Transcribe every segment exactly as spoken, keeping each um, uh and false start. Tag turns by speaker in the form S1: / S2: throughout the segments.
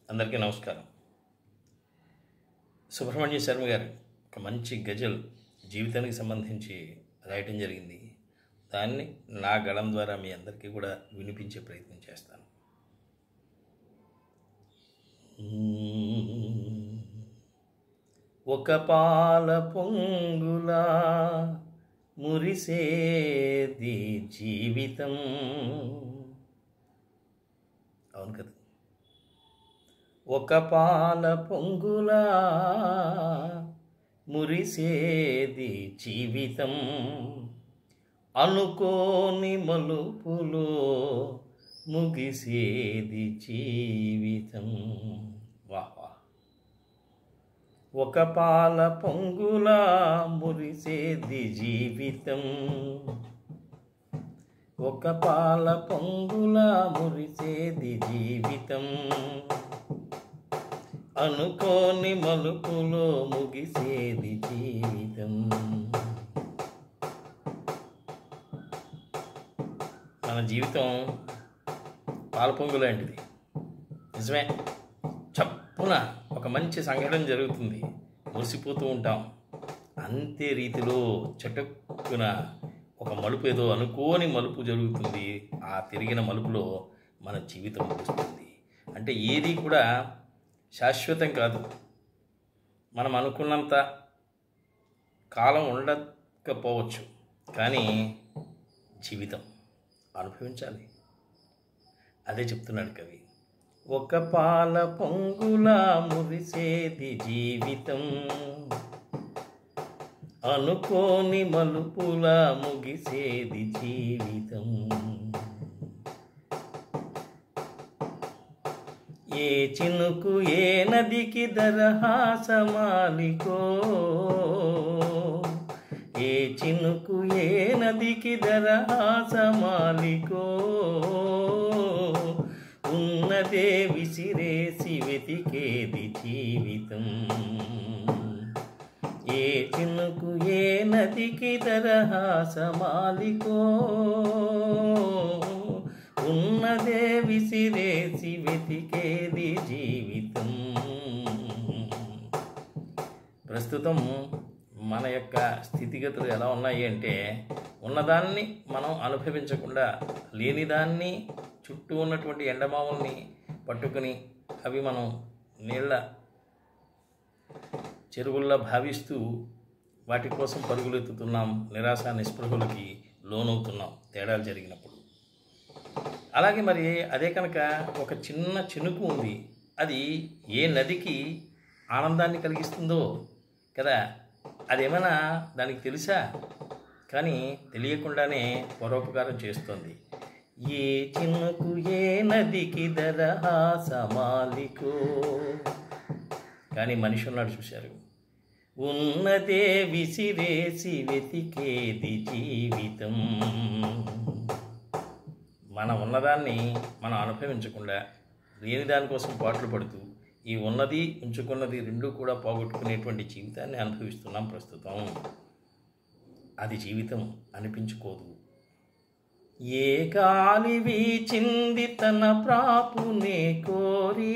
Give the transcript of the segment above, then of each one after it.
S1: అందరికీ నమస్కారం. సుబ్రహ్మణ్య శర్మ గారు ఒక మంచి గజల్ జీవితానికి సంబంధించి రాయటం జరిగింది. దాన్ని నా గళం ద్వారా మీ అందరికీ కూడా వినిపించే ప్రయత్నం చేస్తాను. ఒక పాల పొంగులా మురిసేది జీవితం. అవును కదా. ఒక పాల పొంగులా మురిసేది జీవితం, అనుకోని మలుపులో ముగిసేది జీవితం. వాహ్ వాహ్. ఒక పాల పొంగులా మురిసేది జీవితం, ఒక పాల పొంగులా మురిసేది జీవితం, అనుకోని మలుపులో ముగిసేది జీవితం. మన జీవితం పాలపొంగు లాంటిది. నిజమే. చప్పున ఒక మంచి సంఘటన జరుగుతుంది, మురిసిపోతూ ఉంటాం. అంతే రీతిలో చటుక్కున ఒక మలుపు, ఏదో అనుకోని మలుపు జరుగుతుంది. ఆ తిరిగిన మలుపులో మన జీవితం ముగుస్తుంది. అంటే ఏది కూడా శాశ్వతం కాదు. మనం అనుకున్నంత కాలం ఉండకపోవచ్చు, కానీ జీవితం అనుభవించాలి. అదే చెప్తున్నాడు కవి. ఒక పాల పొంగులా మురిసేది జీవితం, అనుకోని మలుపులా ముగిసేది జీవితం. ఏ చినుకు ఏ నదికి దరహాసమాలికో, ఏ చినుకు ఏ నదికి దరహాసమాలికో, ఉన్నదే విసిరేసి వెతికేది జీవితం. ఏ చినుకు ఏ నదికి దరహాసమాలికో, ఉన్నదే విసిరేసి వెతికేది జీవితం. ప్రస్తుతం మన యొక్క స్థితిగతులు ఎలా ఉన్నాయి అంటే, ఉన్నదాన్ని మనం అనుభవించకుండా లేనిదాన్ని, చుట్టూ ఉన్నటువంటి ఎండమావుల్ని పట్టుకుని అవి మనం నీళ్ళ చెరువుల్లా భావిస్తూ వాటి కోసం పరుగులెత్తుతున్నాం. నిరాశ నిస్పృహలకి లోనవుతున్నాం తేడాలు జరిగినప్పుడు. అలాగే మరి అదే కనుక ఒక చిన్న చినుకు ఉంది, అది ఏ నదికి ఆనందాన్ని కలిగిస్తుందో కదా, అదేమైనా దానికి తెలుసా? కానీ తెలియకుండానే పరోపకారం చేస్తుంది. ఏ చినుకు ఏ నదికి దరహాసమాలికో. కానీ మనిషి ఉన్నాడు చూశారు, ఉన్నదే విసిరేసి వెతికేది జీవితం. మనం ఉన్నదాన్ని మనం అనుభవించకుండా లేని దానికోసం పాటలు పడుతూ ఈ ఉన్నది ఉంచుకున్నది రెండు కూడా పోగొట్టుకునేటువంటి జీవితాన్ని అనుభవిస్తున్నాం ప్రస్తుతం. అది జీవితం అనిపించుకోదు. ఏ గాలి వీచింది తన ప్రాపునే కోరి,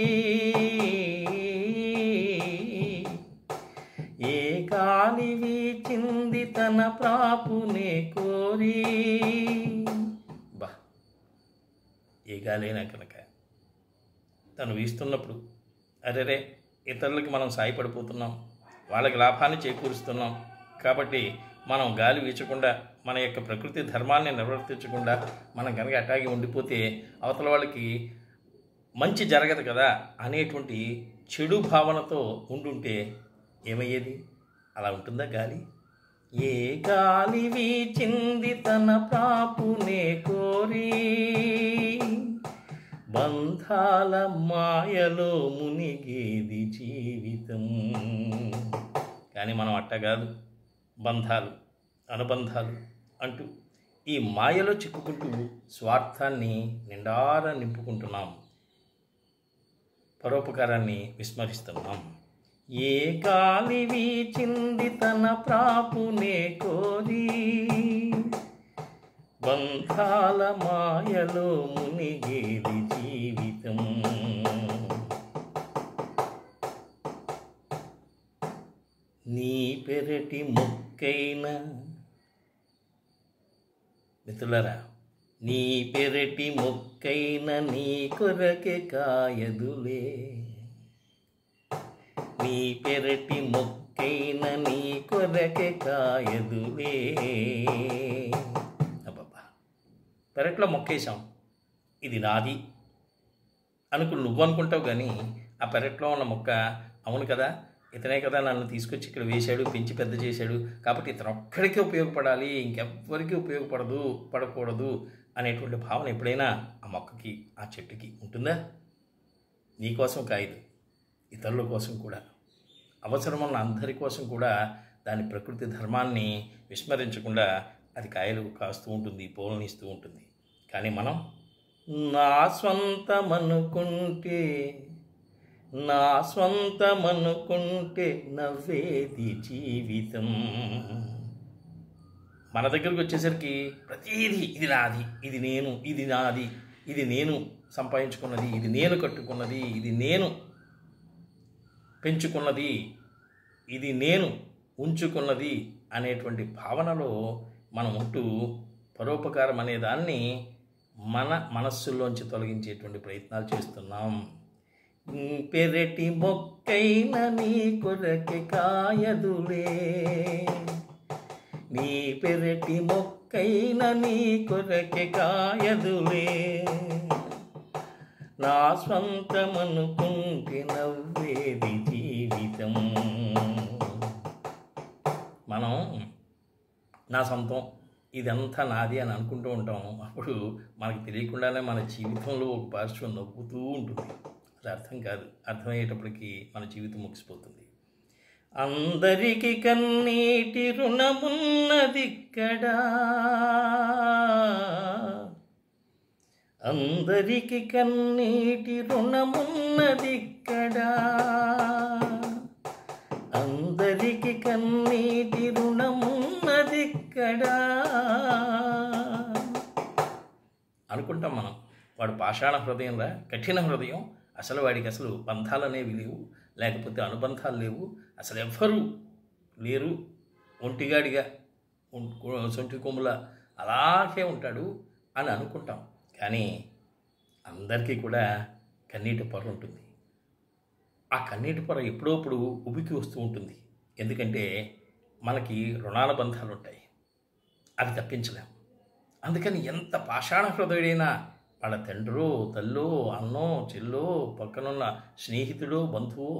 S1: ఏ గాలి వీచింది తన ప్రాపునే కోరి. బా, ఏ గాలైనా కనుక తను వీస్తున్నప్పుడు అరేరే ఇతరులకి మనం సాయపడిపోతున్నాం, వాళ్ళకి లాభాన్ని చేకూరుస్తున్నాం. కాబట్టి మనం గాలి వీచకుండా, మన యొక్క ప్రకృతి ధర్మాన్ని నిర్వర్తించకుండా మనం కనుక అట్లాగే ఉండిపోతే అవతల వాళ్ళకి మంచి జరగదు కదా అనేటువంటి చెడు భావనతో ఉండుంటే ఏమయ్యేది? అలా ఉంటుందా గాలి? ఏ గాలి వీచింది తన ప్రాపునే కోరి, బంధాల మాయలో మునిగేది జీవితం. కానీ మనం అట్ట కాదు. బంధాలు, అనుబంధాలు అంటూ ఈ మాయలో చిక్కుకుంటూ స్వార్థాన్ని నిండారా నింపుకుంటున్నాం, పరోపకారాన్ని విస్మరిస్తున్నాం. ఏ గాలి వీచింది తన ప్రాపునే కోరి, బంధాల మాయలో మునిగేది జీవితం. పెరటి మొక్కైన మిత్రులారా, నీ పెరటి మొక్కైన నీ కొరకే కాయదులే, నీ పెరటి మొక్కైన నీ కొరకే కాయదులే. అబ్బబ్బా, పెరట్లో మొక్కేశాం, ఇది నాది అనుకుని నువ్వు అనుకుంటావు, కానీ ఆ పెరట్లో ఉన్న మొక్క అవును కదా, ఇతనే కదా నన్ను తీసుకొచ్చి ఇక్కడ వేశాడు, పెంచి పెద్ద చేశాడు, కాబట్టి ఇతను ఒక్కడికే ఉపయోగపడాలి, ఇంకెవ్వరికీ ఉపయోగపడదు పడకూడదు అనేటువంటి భావన ఎప్పుడైనా ఆ మొక్కకి, ఆ చెట్టుకి ఉంటుందా? నీకోసం కాయదు, ఇతరుల కోసం కూడా, అవసరమున్న అందరి కోసం కూడా దాని ప్రకృతి ధర్మాన్ని విస్మరించకుండా అది కాయలు కాస్తూ ఉంటుంది, పూలను ఇస్తూ ఉంటుంది. కానీ మనం నా స్వంతమనుకుంటే నా స్వంతమనుకుంటే నవ్వేది జీవితం. మన దగ్గరకు వచ్చేసరికి ప్రతిదీ ఇది నాది, ఇది నేను, ఇది నాది, ఇది నేను సంపాదించుకున్నది, ఇది నేను కట్టుకున్నది, ఇది నేను పెంచుకున్నది, ఇది నేను ఉంచుకున్నది అనేటువంటి భావనలో మనం ఉంటూ పరోపకారం అనే దాన్ని మన మనస్సులోంచి తొలగించేటువంటి ప్రయత్నాలు చేస్తున్నాం. పెరటి మొక్కైన నీ కొరకే కాయదులే, నీ పెరటి మొక్కైన నీ కొరకే కాయదులే, నా స్వంతమనుకుంటే నవ్వేది జీవితం. మనం నా సొంతం, ఇదంతా నాది అని అనుకుంటూ ఉంటాం. అప్పుడు మనకు తెలియకుండానే మన జీవితంలో ఒక పార్శ్వం నవ్వుతూ ఉంటుంది. అది అర్థం కాదు, అర్థమయ్యేటప్పటికి మన జీవితం ముగిసిపోతుంది. అందరికీ కన్నీటి రుణమున్నదిక్కడా, అందరికీ కన్నీటి రుణమున్నదిక్కడా, అందరికీ కన్నీటి రుణమున్నదిక్కడా అనుకుంటాం మనం. వాడు పాషాణ హృదయం రా, కఠిన హృదయం, అసలు వాడికి అసలు బంధాలు అనేవి లేవు, లేకపోతే అనుబంధాలు లేవు, అసలు ఎవ్వరూ లేరు, ఒంటిగాడిగా సొంటి కొమ్ముల అలాగే ఉంటాడు అని అనుకుంటాం. కానీ అందరికీ కూడా కన్నీటి పొర ఉంటుంది. ఆ కన్నీటి పొర ఎప్పుడప్పుడు ఉబికి వస్తూ ఉంటుంది. ఎందుకంటే మనకి రుణాల బంధాలు ఉంటాయి, అవి తప్పించలేము. అందుకని ఎంత పాషాణ హృదయుడైనా వాళ్ళ తండ్రో తల్లో అన్నో చెల్లో పక్కనున్న స్నేహితుడో బంధువో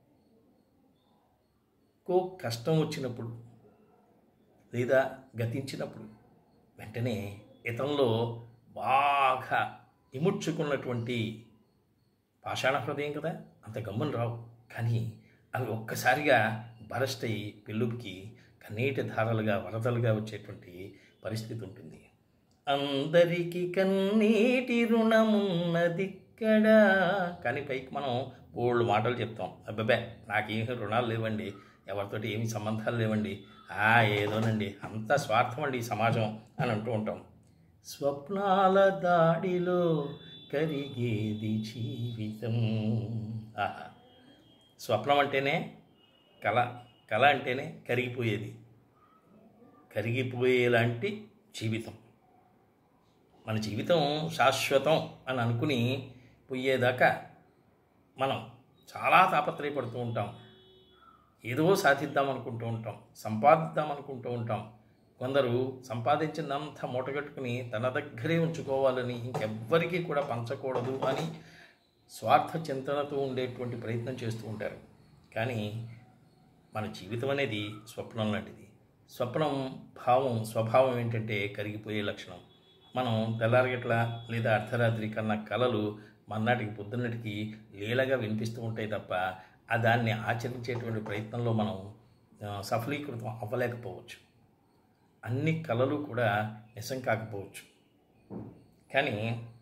S1: కో కష్టం వచ్చినప్పుడు లేదా గతించినప్పుడు వెంటనే ఇతనిలో బాగా ఇముడ్చుకున్నటువంటి పాషాణ హృదయం కదా, అంత గమ్మున రావు. కానీ అవి ఒక్కసారిగా బరస్ట్ అయ్యి పెళ్ళుకి కన్నీటి ధారలుగా వరదలుగా వచ్చేటువంటి పరిస్థితి ఉంటుంది. అందరికీ కన్నీటి రుణమున్నదిక్కడా, కానీ పైకి మనం బోల్డ్ మాటలు చెప్తాం, అబ్బాబే నాకేమి రుణాలు లేవండి, ఎవరితోటి ఏమి సంబంధాలు లేవండి, ఆ ఏదోనండి అంత స్వార్థం అండి ఈ సమాజం అని అంటూ ఉంటాం. స్వప్నాల దాడిలో కరిగేది జీవితం. ఆహా, స్వప్నం అంటేనే కళ, కళ అంటేనే కరిగిపోయేది, కరిగిపోయేలాంటి జీవితం. మన జీవితం శాశ్వతం అని అనుకుని పోయేదాకా మనం చాలా తాపత్రయపడుతూ ఉంటాం, ఏదో సాధిద్దాం అనుకుంటూ ఉంటాం, సంపాదిద్దాం అనుకుంటూ ఉంటాం. కొందరు సంపాదించిందంతా మూటగట్టుకుని తన దగ్గరే ఉంచుకోవాలని, ఇంకెవ్వరికీ కూడా పంచకూడదు అని స్వార్థ చింతనతో ఉండేటువంటి ప్రయత్నం చేస్తూ ఉంటారు. కానీ మన జీవితం అనేది స్వప్నం లాంటిది. స్వప్నం భావం స్వభావం ఏంటంటే కరిగిపోయే లక్షణం. మనం తెల్లారగట్ల లేదా అర్ధరాత్రి కన్నా కలలు మన్నాటికి పొద్దున్నటికి లీలగా వినిపిస్తూ ఉంటాయి తప్ప ఆ దాన్ని ఆచరించేటువంటి ప్రయత్నంలో మనం సఫలీకృతం అవ్వలేకపోవచ్చు. అన్ని కళలు కూడా నిజం కాకపోవచ్చు. కానీ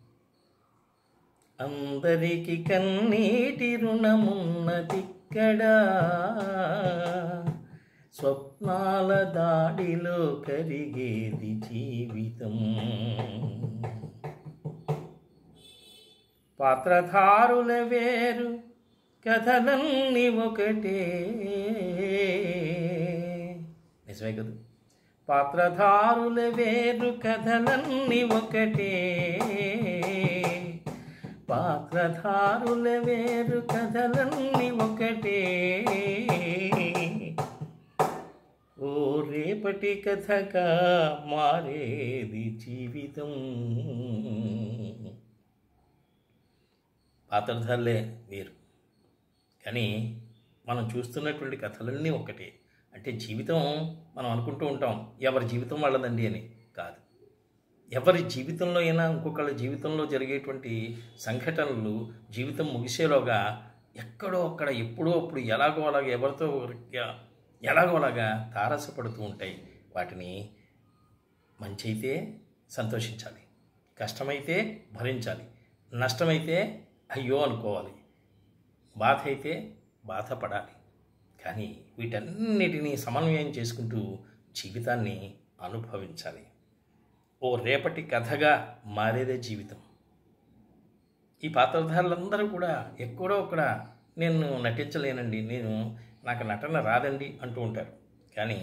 S1: అందరికీ కన్నీటి రుణమున్నదిక్కడా, స్వప్నాల దాడిలో కరిగేది జీవితం. పాత్రధారుల వేరు, కథలన్నీ ఒకటే, నిజమే కదా. పాత్రధారుల వేరు కథలన్నీ ఒకటే, పాత్రధారుల వేరు కథలన్నీ ఒకటే, ఓ రేపటి కథగా మారేది జీవితం. పాత్రధారులే వేరు, కానీ మనం చూస్తున్నటువంటి కథలన్నీ ఒకటే. అంటే జీవితం మనం అనుకుంటూ ఉంటాం ఎవరి జీవితం వాళ్ళదండి అని. కాదు, ఎవరి జీవితంలో అయినా ఇంకొకళ్ళ జీవితంలో జరిగేటువంటి సంఘటనలు జీవితం ముగిసేలోగా ఎక్కడో అక్కడ ఎప్పుడో అప్పుడు ఎలాగో అలాగా ఎవరితో ఎలాగో అలాగా తారసపడుతూ ఉంటాయి. వాటిని మంచి అయితే సంతోషించాలి, కష్టమైతే భరించాలి, నష్టమైతే అయ్యో అనుకోవాలి, బాధ అయితే బాధపడాలి. కానీ వీటన్నిటినీ సమన్వయం చేసుకుంటూ జీవితాన్ని అనుభవించాలి. ఓ రేపటి కథగా మారేదే జీవితం. ఈ పాత్రధారులందరూ కూడా ఎక్కడో అక్కడ నేను నటించలేనండి, నేను నాకు నటన రాదండి అంటూ ఉంటారు. కానీ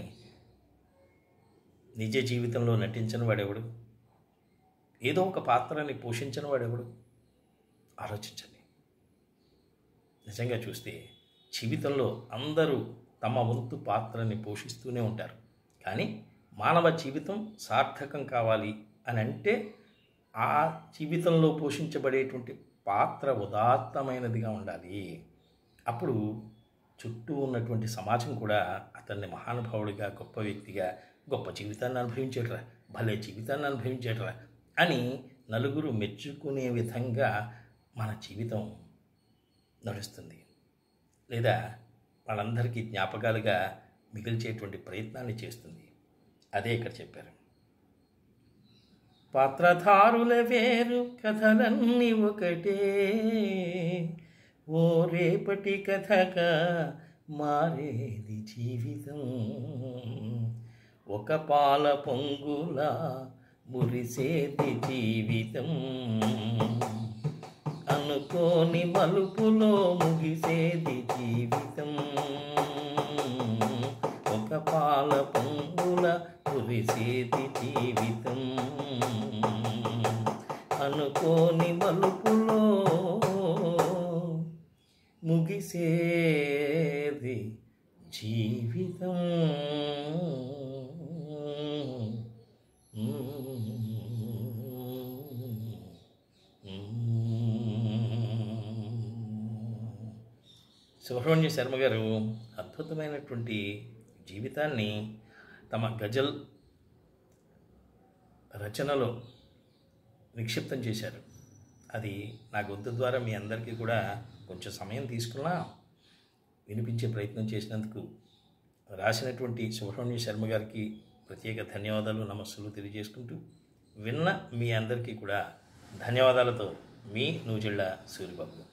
S1: నిజ జీవితంలో నటించని వాడెవడు? ఏదో ఒక పాత్రని పోషించని వాడెవడు? ఆలోచించండి. నిజంగా చూస్తే జీవితంలో అందరూ తమ వంతు పాత్రని పోషిస్తూనే ఉంటారు. కానీ మానవ జీవితం సార్థకం కావాలి అని అంటే ఆ జీవితంలో పోషించబడేటువంటి పాత్ర ఉదాత్తమైనదిగా ఉండాలి. అప్పుడు చుట్టూ ఉన్నటువంటి సమాజం కూడా అతన్ని మహానుభావుడిగా, గొప్ప వ్యక్తిగా, గొప్ప జీవితాన్ని అనుభవించేటరా, భలే జీవితాన్ని అనుభవించేటరా అని నలుగురు మెచ్చుకునే విధంగా మన జీవితం నడుస్తుంది. లేదా వాళ్ళందరికీ జ్ఞాపకాలుగా మిగిల్చేటువంటి ప్రయత్నాన్ని చేస్తుంది. అదే ఇక్కడ చెప్పారు. పాత్రధారుల వేరు కథలన్నీ ఒకటే, ఓ రేపటి కథగా మారేది జీవితం. ఒక పాల పొంగులా మురిసేది జీవితం, అనుకోని మలుపులో ముగిసేది జీవితం. ఒక పాల పొంగుల మురిసేది జీవితం, అనుకోని మలుపులో ముగిసేది జీవితం. సుబ్రహ్మణ్య శర్మ గారు అద్భుతమైనటువంటి జీవితాన్ని తమ గజల్ రచనలో నిక్షిప్తం చేశారు. అది నా గొంతు ద్వారా మీ అందరికీ కూడా కొంచెం సమయం తీసుకున్నా వినిపించే ప్రయత్నం చేసినందుకు రాసినటువంటి సుబ్రహ్మణ్య శర్మ గారికి ప్రత్యేక ధన్యవాదాలు, నమస్సులు తెలియజేసుకుంటూ విన్న మీ అందరికీ కూడా ధన్యవాదాలతో మీ నూజిళ్ళ సూరిబాబు.